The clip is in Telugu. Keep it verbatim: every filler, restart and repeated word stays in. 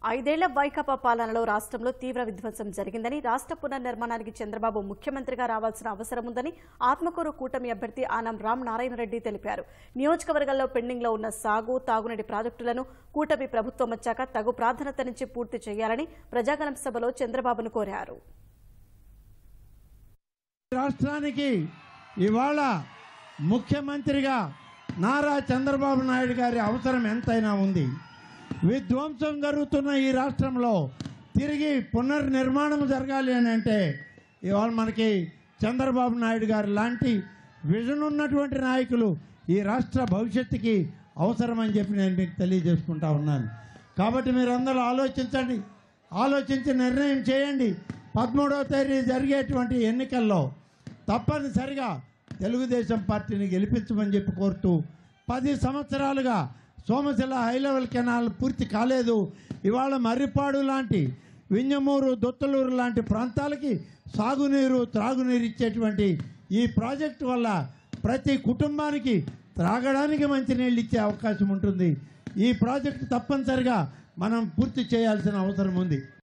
ఐదేళ్ల వైకాపా పాలనలో రాష్ట్రంలో తీవ్ర విధ్వంసం జరిగిందని, రాష్ట్ర పునర్నిర్మాణానికి చంద్రబాబు ముఖ్యమంత్రిగా రావాల్సిన అవసరం ఉందని ఆత్మకూరు కూటమి అభ్యర్థి ఆనం రామ్ నారాయణ రెడ్డి తెలిపారు. నియోజకవర్గాల్లో పెండింగ్లో ఉన్న సాగు, తాగునీటి ప్రాజెక్టులను కూటమి ప్రభుత్వం వచ్చాక తగు ప్రాధాన్యతనిచ్చి పూర్తి చేయాలని ప్రజాగణం సభలో చంద్రబాబును కోరారు. రాష్ట్రానికి ఇవాళ ముఖ్యమంత్రిగా నారా చంద్రబాబు నాయుడు గారి అవసరం ఎంతైనా ఉంది. విధ్వంసం జరుగుతున్న ఈ రాష్ట్రంలో తిరిగి పునర్నిర్మాణం జరగాలి అని అంటే ఇవాళ మనకి చంద్రబాబు నాయుడు గారు లాంటి విజన్ ఉన్నటువంటి నాయకులు ఈ రాష్ట్ర భవిష్యత్తుకి అవసరమని చెప్పి నేను మీకు తెలియజేసుకుంటా ఉన్నాను. కాబట్టి మీరందరూ ఆలోచించండి, ఆలోచించి నిర్ణయం చేయండి. పదమూడవ తేదీ జరిగేటువంటి ఎన్నికల్లో తప్పనిసరిగా తెలుగుదేశం పార్టీని గెలిపించమని చెప్పి కోరుతూ, పది సంవత్సరాలుగా సోమశిల హై లెవెల్ కెనాల్ పూర్తి కాలేదు. ఇవాళ మర్రిపాడు లాంటి, వింజమూరు, దొత్తలూరు లాంటి ప్రాంతాలకి సాగునీరు, త్రాగునీరు ఇచ్చేటువంటి ఈ ప్రాజెక్టు వల్ల ప్రతి కుటుంబానికి త్రాగడానికి మంచినీళ్ళు ఇచ్చే అవకాశం ఉంటుంది. ఈ ప్రాజెక్టు తప్పనిసరిగా మనం పూర్తి చేయాల్సిన అవసరం ఉంది.